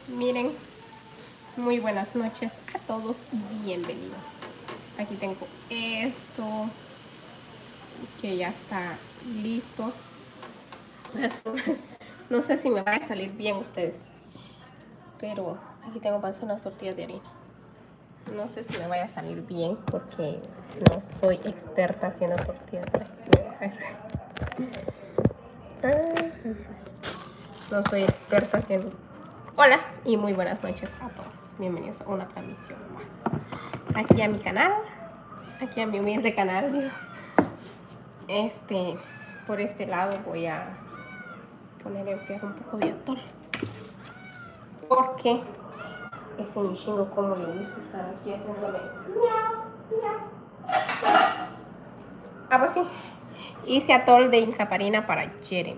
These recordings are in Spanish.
Miren, muy buenas noches a todos y bienvenidos. Aquí tengo esto que ya está listo. No sé si me va a salir bien ustedes, pero aquí tengo para hacer unas tortillas de harina. No sé si me vaya a salir bien porque no soy experta haciendo tortillas de harina. No soy experta haciendo. Hola y muy buenas noches a todos. Bienvenidos a una transmisión más. Aquí a mi canal, aquí a mi humilde canal. Por este lado voy a poner a enfriar un poco de atol. Porque ese michingo como le gusta estar aquí haciéndole. Ah, pues sí. Hice atol de incaparina para Jeremy.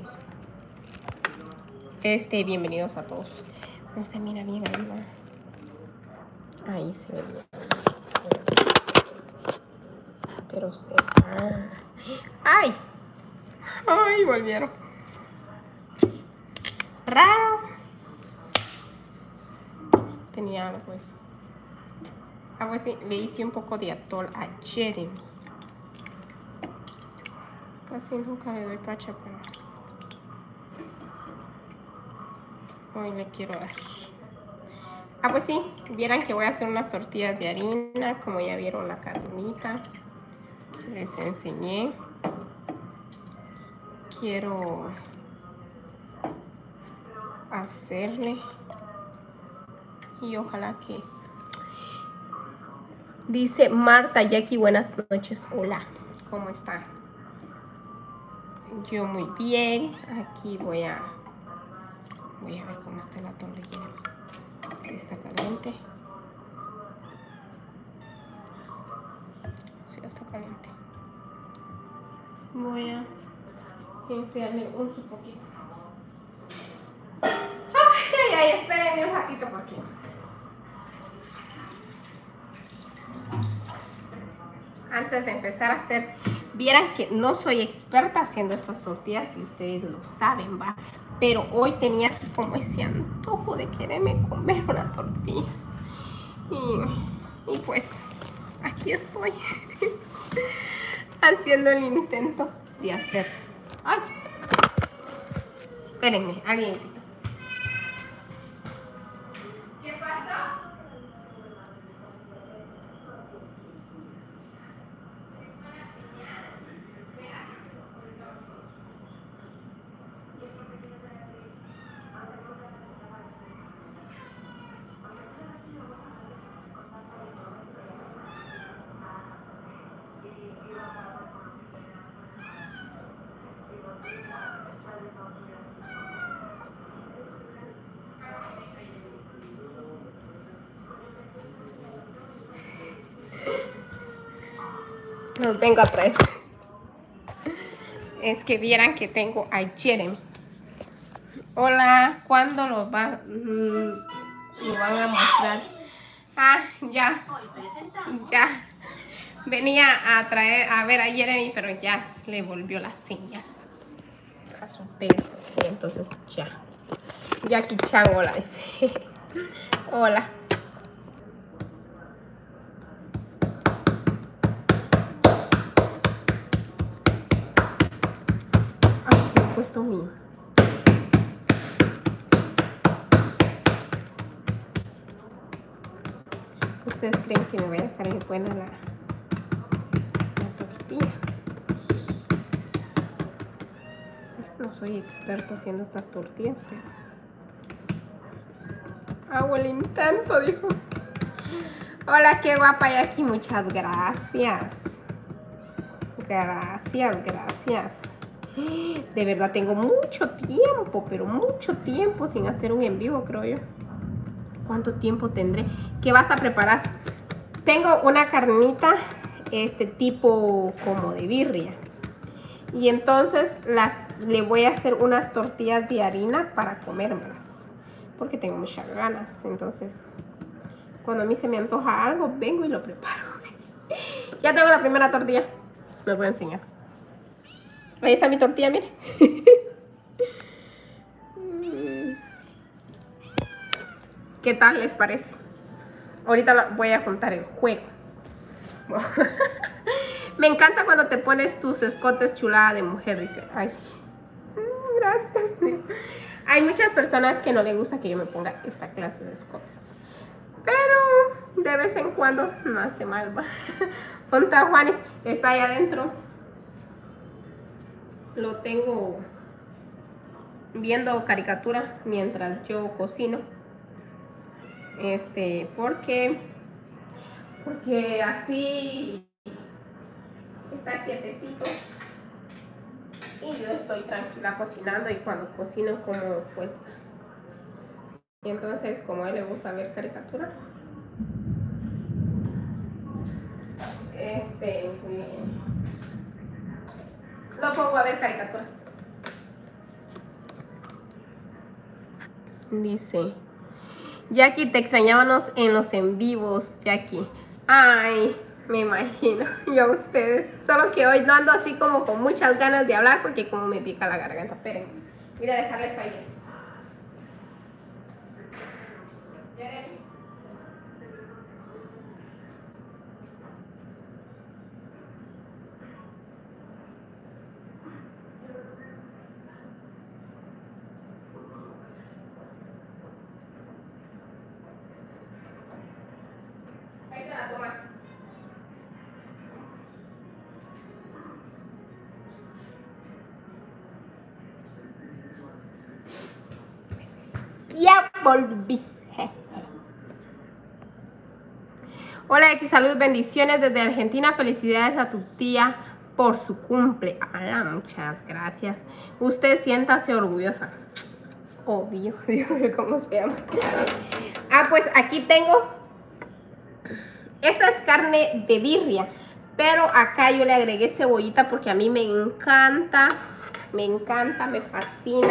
Bienvenidos a todos. No se mira bien arriba. Ahí se ve bien. Pero se va. ¡Ay! ¡Ay! Volvieron. ¡Raro! Tenía algo pues. Ah, pues sí, le hice un poco de atol a Jeremy. Casi nunca le doy pacha, pero hoy le quiero dar. Ah, pues sí, vieran que voy a hacer unas tortillas de harina, como ya vieron la carnita que les enseñé. Quiero hacerle y ojalá que... Dice Marta Jackie, buenas noches, hola, ¿cómo está? Yo muy bien, aquí voy a ver cómo está el atol de Jeremy. Si está caliente. Sí, está caliente. Voy a enfriarme un poquito. Ay, espérenme un ratito porque antes de empezar a hacer, vieran que no soy experta haciendo estas tortillas y ustedes lo saben, va, pero hoy tenía así como ese antojo de quererme comer una tortilla y pues aquí estoy haciendo el intento de hacer. Ay, espérenme, alguien. ¿Qué pasó? Los vengo a traer. Es que vieran que tengo a Jeremy. Hola, ¿cuándo lo van a mostrar? Ah, ya. Venía a traer, a ver a Jeremy, pero ya le volvió la señal a su tele. Entonces ya. Jackie Chan, hola. Hola. Ay, me he puesto mi... ¿Ustedes creen que me vaya a salir buena la tortilla? No soy experta haciendo estas tortillas, pero hago el intento, dijo. Hola, qué guapa Jackie, muchas gracias. Gracias. De verdad tengo mucho tiempo, pero mucho tiempo sin hacer un en vivo, creo yo. ¿Cuánto tiempo tendré? ¿Qué vas a preparar? Tengo una carnita, tipo como de birria. Y entonces le voy a hacer unas tortillas de harina para comérmelas. Porque tengo muchas ganas. Entonces, cuando a mí se me antoja algo, vengo y lo preparo. Ya tengo la primera tortilla. Les voy a enseñar. Ahí está mi tortilla, miren. ¿Qué tal les parece? Ahorita voy a juntar el juego. Me encanta cuando te pones tus escotes chulada de mujer, dice. Ay, gracias. Hay muchas personas que no les gusta que yo me ponga esta clase de escotes. Pero de vez en cuando no hace mal. Ponta Juanes, está ahí adentro. Lo tengo viendo caricatura mientras yo cocino. Porque así está quietecito y yo estoy tranquila cocinando, y cuando cocino como pues, y entonces como a él le gusta ver caricatura, lo pongo a ver caricaturas. Dice Jackie, te extrañábamos en los en vivos, Jackie. Ay, me imagino yo a ustedes. Solo que hoy no ando así como con muchas ganas de hablar porque como me pica la garganta. Esperen, voy a dejarles ahí. Ya volví. Hola, X, salud, bendiciones desde Argentina. Felicidades a tu tía por su cumple. Hola, muchas gracias. Usted siéntase orgullosa. Obvio, Dios, ¿cómo se llama? Ah, pues aquí tengo. Esta es carne de birria, pero acá yo le agregué cebollita porque a mí me encanta, me fascina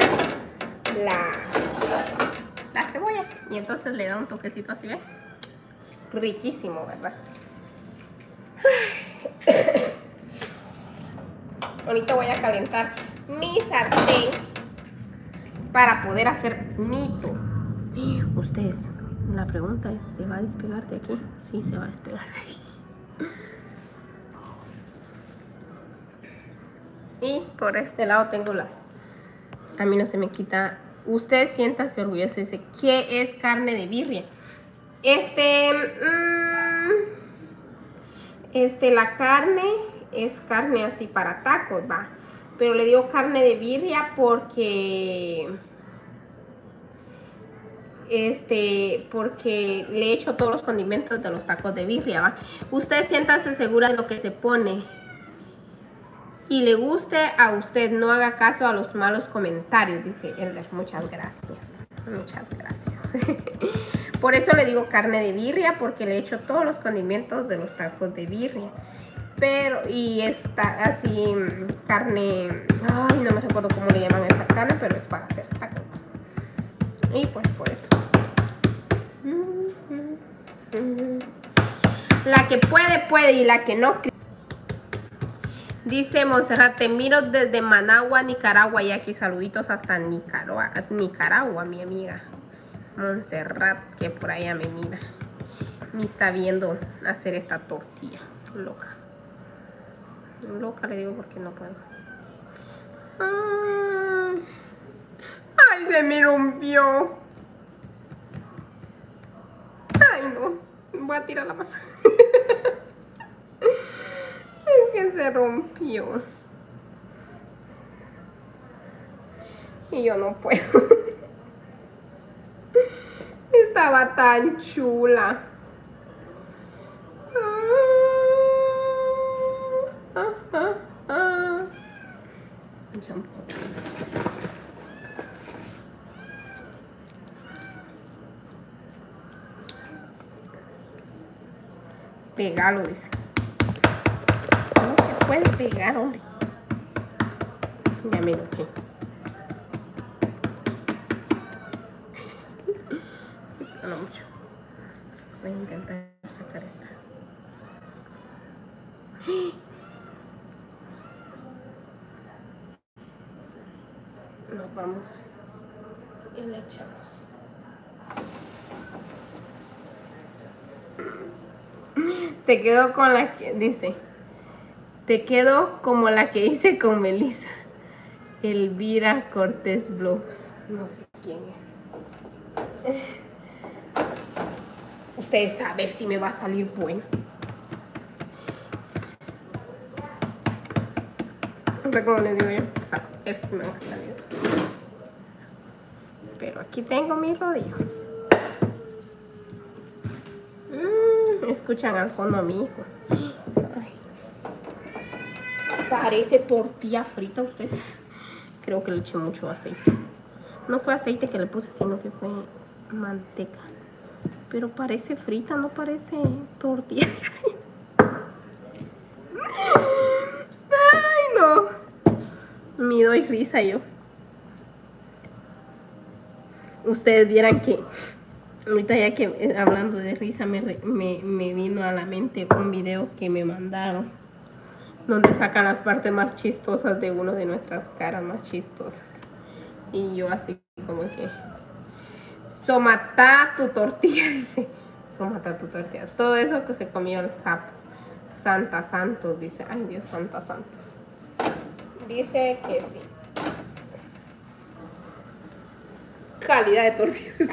la cebolla. Y entonces le da un toquecito así, ¿ves? Riquísimo, ¿verdad? Ahorita voy a calentar mi sartén para poder hacer mito. Ustedes, la pregunta es, ¿se va a despegar de aquí? Sí, se va a despegar. Y por este lado tengo las... A mí no se me quita. Usted siéntase orgulloso. Dice, ¿qué es carne de birria? La carne es carne así para tacos, va. Pero le digo carne de birria porque... porque le echo todos los condimentos de los tacos de birria, ¿va? Usted siéntase segura de lo que se pone y le guste a usted, no haga caso a los malos comentarios, dice Elder. Muchas gracias, muchas gracias. Por eso le digo carne de birria, porque le echo todos los condimentos de los tacos de birria. Pero, y está así, carne, ay, no me recuerdo cómo le llaman a esa carne, pero es para hacer tacos. Y pues por eso. La que puede, y la que no. Dice Montserrat, te miro desde Managua, Nicaragua, y aquí saluditos hasta Nicaragua, mi amiga Montserrat, que por allá me mira. Me está viendo hacer esta tortilla. Loca. Loca le digo porque no puedo. Ay, se me rompió. Ay, no. Voy a tirar la masa. Es que se rompió. Y yo no puedo. Estaba tan chula. Pegalo, dice. No se puede pegar, hombre. Ya me lo que. No mucho. Voy a intentar sacar esta. Nos vamos y le echamos. Te quedo con la que dice. Te quedo como la que hice con Melissa. Elvira Cortés Blues. No sé quién es. Ustedes a ver si me va a salir bueno. No sé cómo les digo yo. A ver si me va a salir. Pero aquí tengo mi rodillo. Escuchan al fondo a mi hijo. Ay. Parece tortilla frita ustedes. Creo que le eché mucho aceite. No fue aceite que le puse, sino que fue manteca. Pero parece frita, no parece tortilla. Ay, no. Me doy risa yo. Ustedes vieran que ahorita ya que hablando de risa me vino a la mente un video que me mandaron donde sacan las partes más chistosas de uno de nuestras caras más chistosas. Y yo así como que somatá tu tortilla, dice. Somatá tu tortilla. Todo eso que se comió el sapo. Santa Santos, dice. Ay Dios, Santa Santos. Dice que sí. Calidad de tortillas.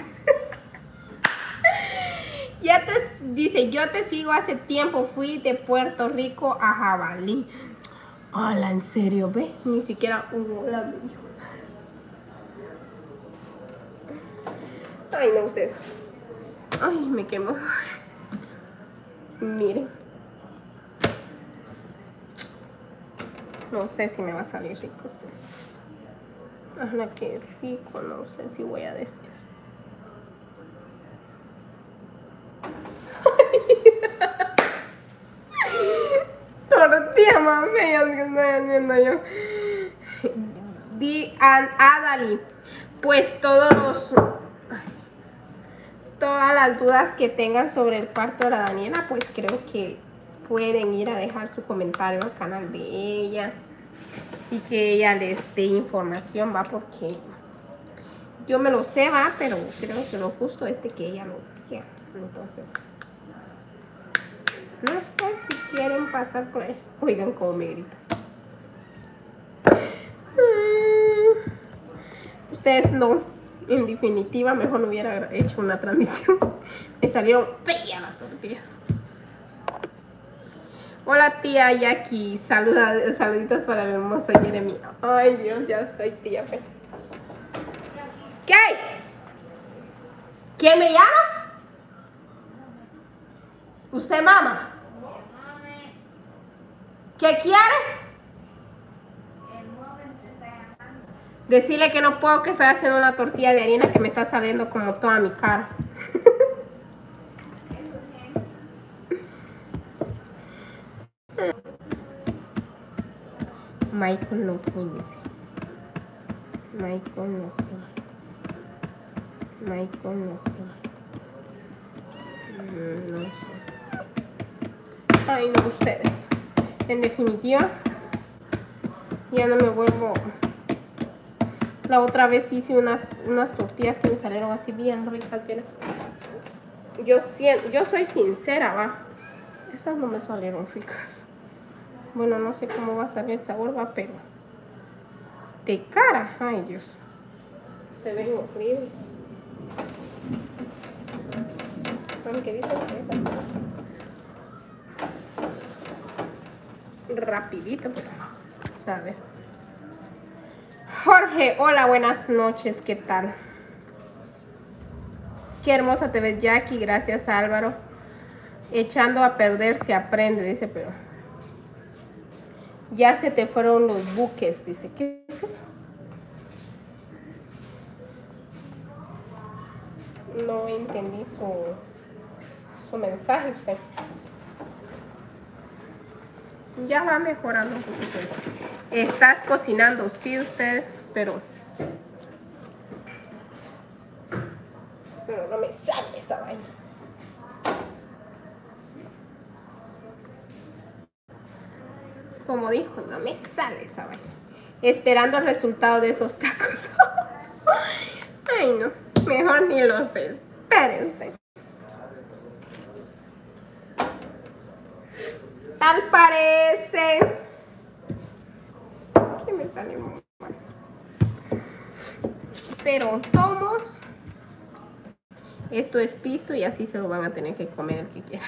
Dice, yo te sigo hace tiempo, fui de Puerto Rico a Jabalí. Hola, ¿en serio? ¿Ve? Ni siquiera un hola me dijo. Ay, no, usted. Ay, me quemó. Miren. No sé si me va a salir rico ustedes. Ajá, qué rico, no sé si voy a decir. Tortilla más feas que estoy haciendo yo. Adali, pues todas las dudas que tengan sobre el parto de la Daniela, pues creo que pueden ir a dejar su comentario al canal de ella y que ella les dé información, va, porque yo me lo sé, va, pero creo que lo justo es de que ella lo quiera. Entonces, no sé si quieren pasar por ahí. Oigan cómo me grita. Ustedes no. En definitiva, mejor no hubiera hecho una transmisión. Me salieron feas las tortillas. Hola tía Jackie. Saluditos para mi hermoso Jeremy. Ay Dios, ya soy tía. ¿Qué hay? ¿Quién me llama? ¿Usted mama? ¿Qué quiere? Decirle que no puedo, que estoy haciendo una tortilla de harina que me está saliendo como toda mi cara. Michael no fue, dice. Michael no fue. Michael no fue. No sé. Ay, no, ustedes. En definitiva, ya no me vuelvo. La otra vez hice unas tortillas que me salieron así bien ricas. Miren. Yo soy sincera, va. Esas no me salieron ricas. Bueno, no sé cómo va a salir el sabor, va, pero de cara, ay Dios, se ven horribles. Aunque dicen que es así. Rapidito, pero sabe. Jorge, hola, buenas noches, ¿qué tal? Qué hermosa te ves, Jackie, gracias Álvaro. Echando a perder se aprende, dice, pero ya se te fueron los buques, dice. ¿Qué es eso? No entendí su mensaje usted. Ya va mejorando un poquito eso. Estás cocinando, sí, usted, pero no me sale esta vaina. Como dijo, no me sale esa vaina. Esperando el resultado de esos tacos. Ay, no, mejor ni lo sé. Espere usted. Tal parece que me sale muy mal. Pero tomos. Esto es pisto y así se lo van a tener que comer el que quiera.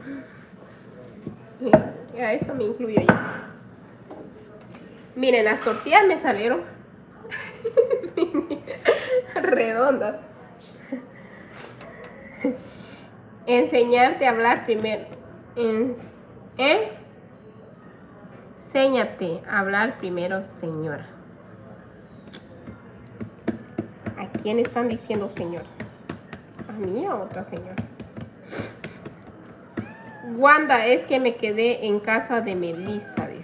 Y a eso me incluyo yo. Miren, las tortillas me salieron redondas. Enseñarte a hablar primero. Enséñate a hablar primero, señora. ¿A quién están diciendo señora? ¿A mí o a otra señora? Wanda, es que me quedé en casa de Melissa, dice.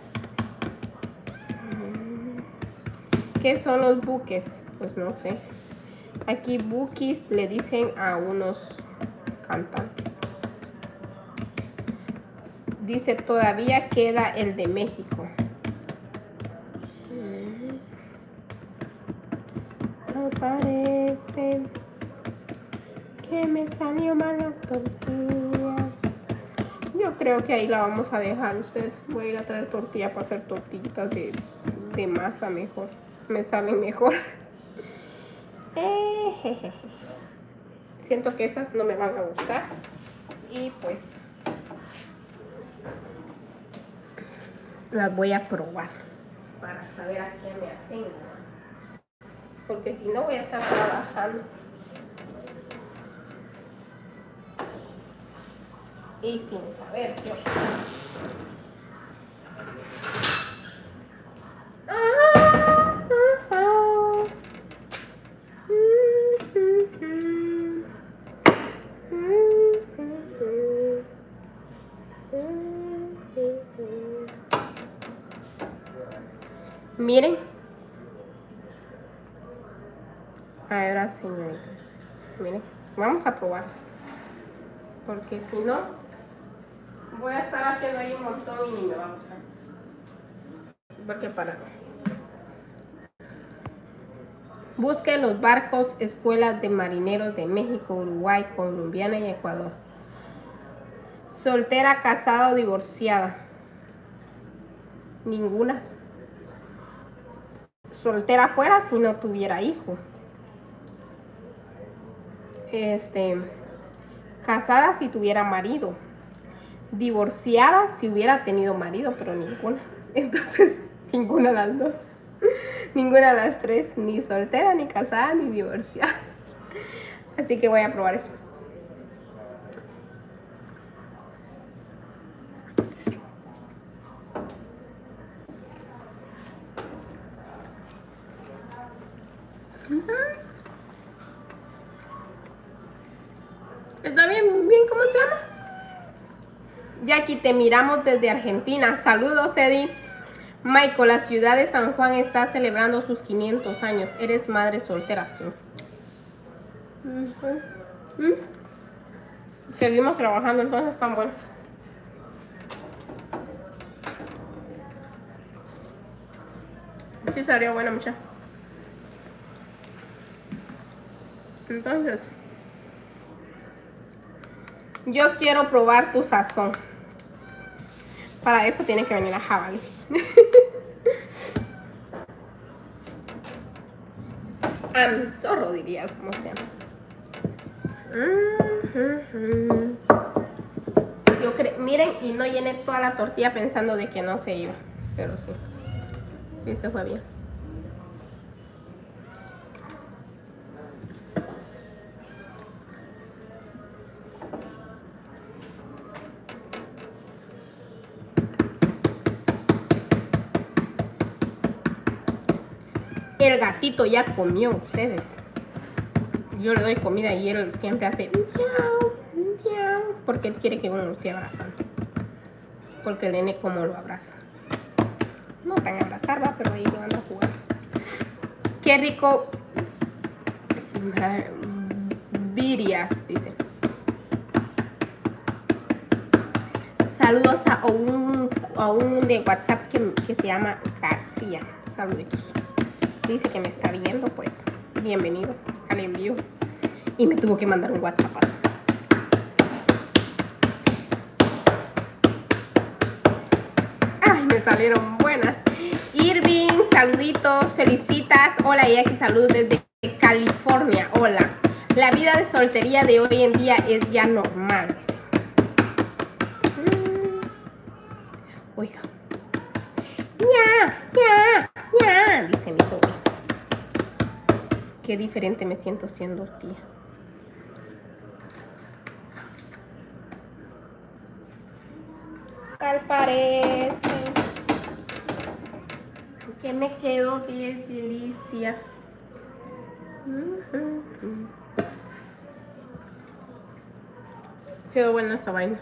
¿Qué son los buques? Pues no sé. Aquí bookies le dicen a unos cantantes. Dice, todavía queda el de México. Me parece que me salió mal las tortillas. Yo creo que ahí la vamos a dejar. Ustedes, voy a ir a traer tortilla para hacer tortillitas de masa mejor. Me salen mejor. Siento que estas no me van a gustar. Y pues las voy a probar para saber a qué me atengo. Porque si no voy a estar trabajando. Y sin saber yo. Miren. Ahora, señoritas. Miren, vamos a probarlas. Porque si no, voy a estar haciendo ahí un montón y ni me va a gustar. Porque para. Busque los barcos, escuelas de marineros de México, Uruguay, Colombiana y Ecuador. Soltera, casada o divorciada. Ninguna. Soltera fuera si no tuviera hijo. Casada si tuviera marido. Divorciada si hubiera tenido marido, pero ninguna. Entonces, ninguna de las dos. Ninguna de las tres. Ni soltera, ni casada, ni divorciada. Así que voy a probar eso. ¿Está bien cómo se llama? Jackie, te miramos desde Argentina. Saludos, Eddie. Michael, la ciudad de San Juan está celebrando sus 500 años. Eres madre soltera, sí. Seguimos trabajando, entonces están buenos. Sí salió buena, muchacha. Entonces, yo quiero probar tu sazón. Para eso tiene que venir a Jabalí. A mi zorro, diría, como se llama. Yo creo, miren, y no llené toda la tortilla pensando de que no se iba. Pero sí. Sí se fue bien. El gatito ya comió, ustedes. Yo le doy comida y él siempre hace miau, miau, porque él quiere que uno lo esté abrazando. Porque el nene como lo abraza. No tan abrazar, va, pero ahí lo anda a jugar. Qué rico. Virias, dice. Saludos a un de WhatsApp que se llama García. Saluditos. Dice que me está viendo, pues bienvenido al envío. y me tuvo que mandar un WhatsApp. Ay, me salieron buenas. Irving, saluditos, felicitas. Hola, Jackie, saludos desde California. Hola. La vida de soltería de hoy en día es ya normal. Oiga. Ya, dice mi sobrino. Qué diferente me siento siendo tía. Tal parece que me quedó 10 delicia. Quedó buena esta vaina.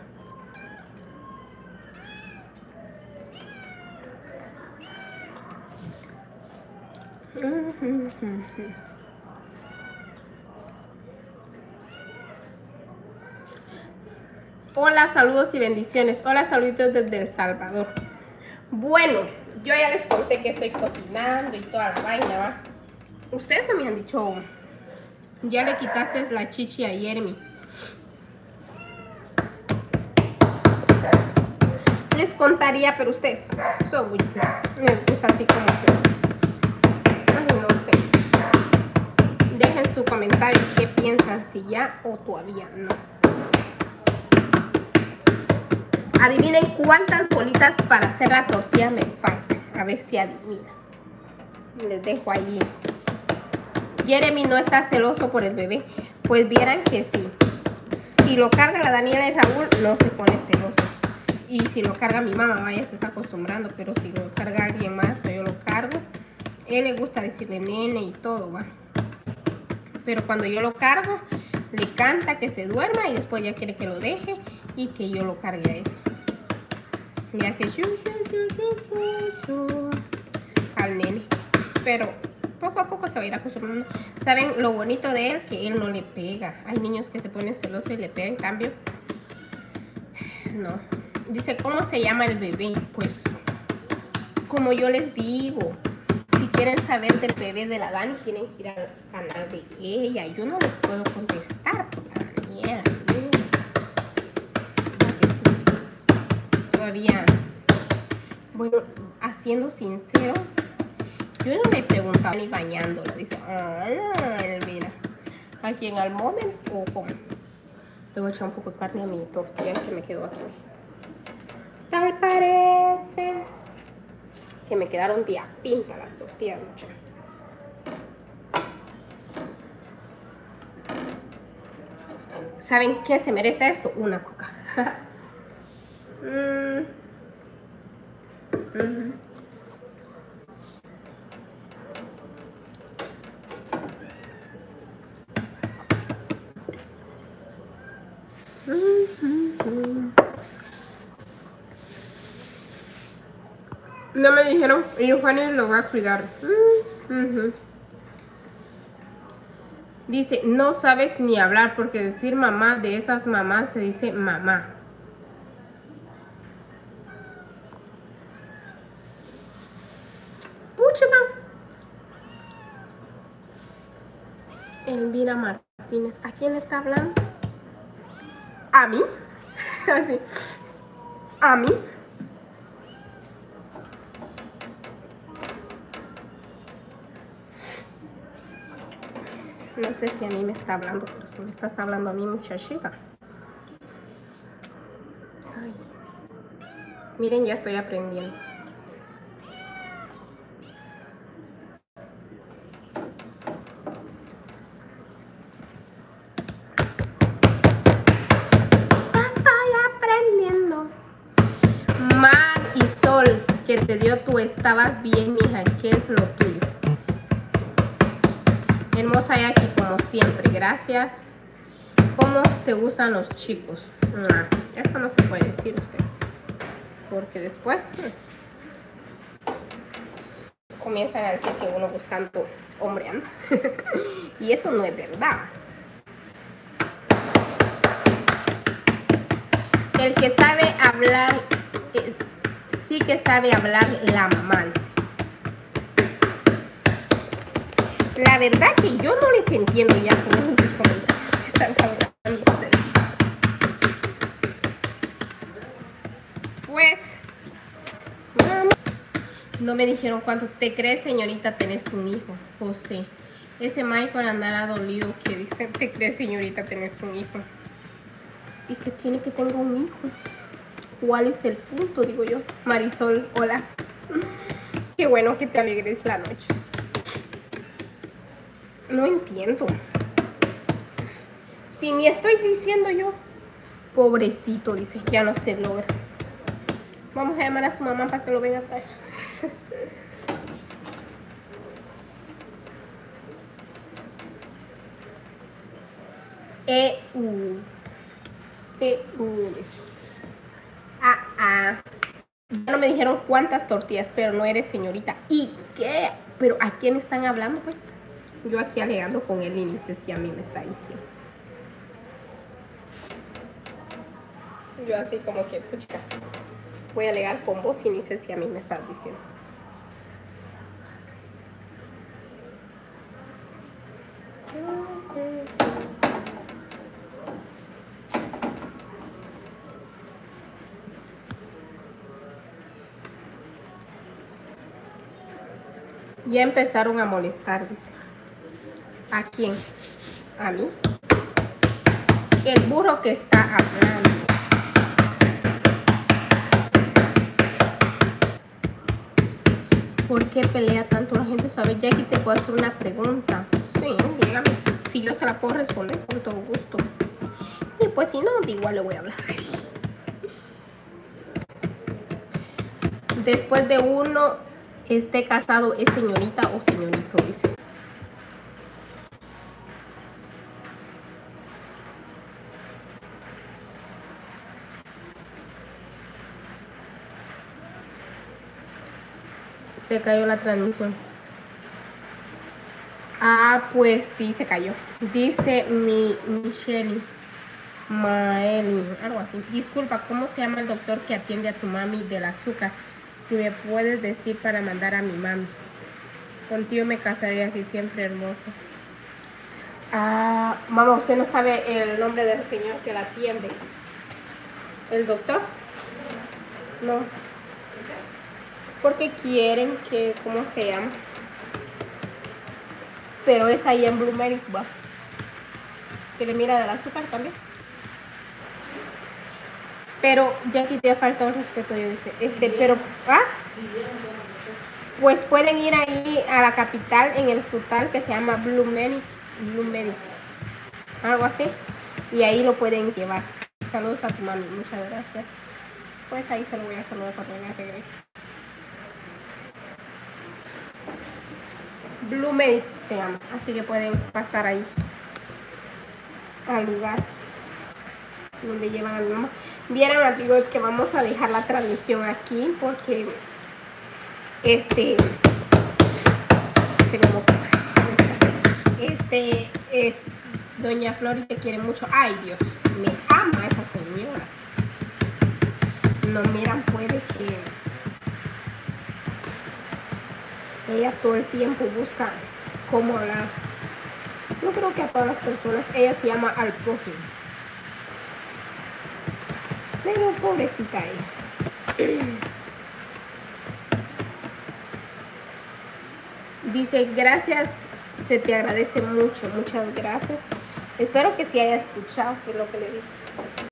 Hola, saludos y bendiciones. Hola, saluditos desde El Salvador. Bueno, yo ya les conté que estoy cocinando y toda la vaina, ¿va? Ustedes también han dicho, ya le quitaste la chichi a Jeremy. Les contaría, pero ustedes son muy... les gusta así como que... ay, no sé. Dejen su comentario qué piensan, si ya o todavía no. Adivinen cuántas bolitas para hacer la tortilla me faltan. A ver si adivinan. Les dejo ahí. Jeremy no está celoso por el bebé. Pues vieran que sí. Si lo carga la Daniela y Raúl, no se pone celoso. Y si lo carga mi mamá, vaya, se está acostumbrando. Pero si lo carga alguien más o yo lo cargo, él le gusta decirle nene y todo, va. Pero cuando yo lo cargo, le canta que se duerma y después ya quiere que lo deje y que yo lo cargue a él. Le hace al nene. Pero poco a poco se va a ir acostumbrando. ¿Saben lo bonito de él? Que él no le pega. Hay niños que se ponen celosos y le pegan. En cambio, no. Dice, ¿cómo se llama el bebé? Pues, como yo les digo, si quieren saber del bebé de la Dani, tienen que ir al canal de ella. Yo no les puedo contestar por la mierda. Todavía, bueno, haciendo sincero, yo no le preguntaba ni bañándola. Dice, mira, aquí en el momento o como. Le voy a echar un poco de carne a mi tortilla que me quedó aquí. Tal parece que me quedaron de a pinta las tortillas, muchachos. ¿Saben qué se merece esto? Una coca. No me dijeron, y Juanes lo va a cuidar. Dice, no sabes ni hablar porque decir mamá de esas mamás se dice mamá. Elvira Martínez, ¿a quién le está hablando? ¿A mí? Así. ¿A mí? No sé si a mí me está hablando, pero si me estás hablando a mí, muchachita. Ay. Miren, ya estoy aprendiendo. Que te dio tú estabas bien, mija, ¿qué es lo tuyo? Hermosa Jackie, como siempre, gracias. ¿Cómo te gustan los chicos? Eso no se puede decir usted, porque después comienzan a decir que uno buscando hombre anda. Y eso no es verdad. El que sabe hablar, sí que sabe hablar la mamá. La verdad que yo no les entiendo ya con sus comentarios. No me dijeron cuánto. ¿Te crees, señorita, tenés un hijo? José. Ese Michael andará dolido que dice, ¿te crees, señorita, tenés un hijo? ¿Y qué tiene que tenga un hijo? ¿Cuál es el punto? Digo yo. Marisol, hola. Qué bueno que te alegres la noche. No entiendo. Si ni estoy diciendo yo. Pobrecito, dice, ya no se logra. Vamos a llamar a su mamá para que lo venga a traer. Ya no me dijeron cuántas tortillas, pero no eres señorita. ¿Y qué? ¿Pero a quién están hablando, pues? Yo aquí alegando con él y ni sé si a mí me está diciendo. Yo así como que, pucha, voy a alegar con vos y ni sé si a mí me estás diciendo. Ya empezaron a molestar, dice. ¿A quién? ¿A mí? El burro que está hablando. ¿Por qué pelea tanto la gente? ¿Sabes? Jackie, te puedo hacer una pregunta. Sí, dígame. Si yo se la puedo responder con todo gusto. Y pues si no, igual le voy a hablar. Después de uno esté casado, ¿es señorita o señorito? Dice. Se cayó la transmisión. Ah, pues sí, se cayó. Dice Michelle Maeli, algo así. Disculpa, ¿cómo se llama el doctor que atiende a tu mami del azúcar? Si me puedes decir para mandar a mi mami. Contigo me casaría así, siempre hermoso. Ah, mamá, ¿usted no sabe el nombre del señor que la atiende? ¿El doctor? No. Porque quieren que, ¿cómo se llama? Pero es ahí en Blue Mary, va. Que le mira del azúcar también. Pero Jackie, te falta un respeto, yo dice. Pero, ¿ah? Pues pueden ir ahí a la capital en el frutal que se llama Blue Mary, algo así. Y ahí lo pueden llevar. Saludos a tu mami, muchas gracias. Pues ahí se lo voy a saludar cuando venga regreso. Blue Mary se llama, así que pueden pasar ahí al lugar donde llevan a mi mamá. Vieran, amigos, que vamos a dejar la transmisión aquí porque Doña Flori te quiere mucho. Ay, Dios, me ama esa señora. No, miran, puede que ella todo el tiempo busca cómo hablar. Yo creo que a todas las personas ella se llama al prójimo. Pero pobrecita ella. Dice, gracias, se te agradece mucho, muchas gracias. Espero que sí haya escuchado lo que le dije.